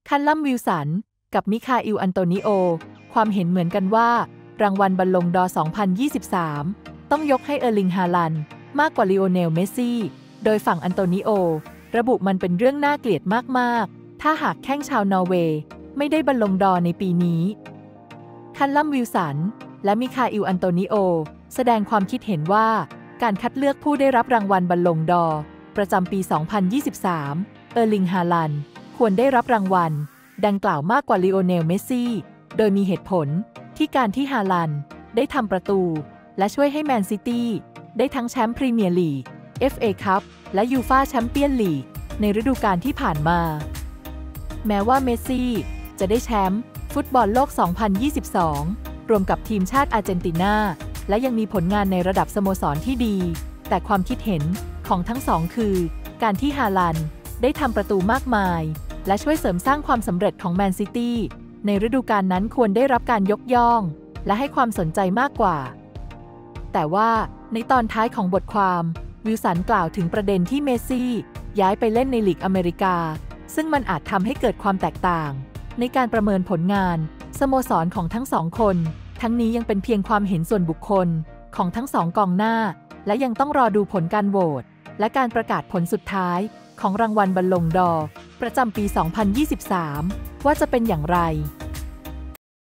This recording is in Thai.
คัลลัม วิลสันกับมิคาอิล อันโตนิโอความเห็นเหมือนกันว่ารางวัลบัลลงดอร์ 2023 ต้องยกให้เออร์ลิง ฮาลันด์มากกว่าลีโอเนล เมสซี่โดยฝั่งอันโตนิโอระบุมันเป็นเรื่องน่าเกลียดมากๆถ้าหากแข้งชาวนอร์เวย์ไม่ได้บัลลงดอร์ในปีนี้คัลลัม วิลสันและมิคาอิล อันโตนิโอแสดงความคิดเห็นว่าการคัดเลือกผู้ได้รับรางวัลบัลลงดอร์ประจำปี 2023 เออร์ลิง ฮาลันด์ควรได้รับรางวัลดังกล่าวมากกว่าลีโอเนล เมสซี่โดยมีเหตุผลที่การที่ฮาลันด์ได้ทำประตูและช่วยให้แมนซิตี้ได้ทั้งแชมป์พรีเมียร์ลีก FA คัพและยูฟ่าแชมเปี้ยนลีกในฤดูกาลที่ผ่านมาแม้ว่าเมสซี่จะได้แชมป์ฟุตบอลโลก 2022 รวมกับทีมชาติอาร์เจนตินาและยังมีผลงานในระดับสโมสรที่ดีแต่ความคิดเห็นของทั้งสองคือการที่ฮาลันด์ได้ทำประตูมากมายและช่วยเสริมสร้างความสำเร็จของแมนซิตี้ในฤดูกาลนั้นควรได้รับการยกย่องและให้ความสนใจมากกว่าแต่ว่าในตอนท้ายของบทความวิลสันกล่าวถึงประเด็นที่เมสซี่ย้ายไปเล่นในลีกอเมริกาซึ่งมันอาจทำให้เกิดความแตกต่างในการประเมินผลงานสโมสรของทั้งสองคนทั้งนี้ยังเป็นเพียงความเห็นส่วนบุคคลของทั้งสองกองหน้าและยังต้องรอดูผลการโหวตและการประกาศผลสุดท้ายของรางวัลบัลลงดอร์ประจำปี 2023 ว่าจะเป็นอย่างไร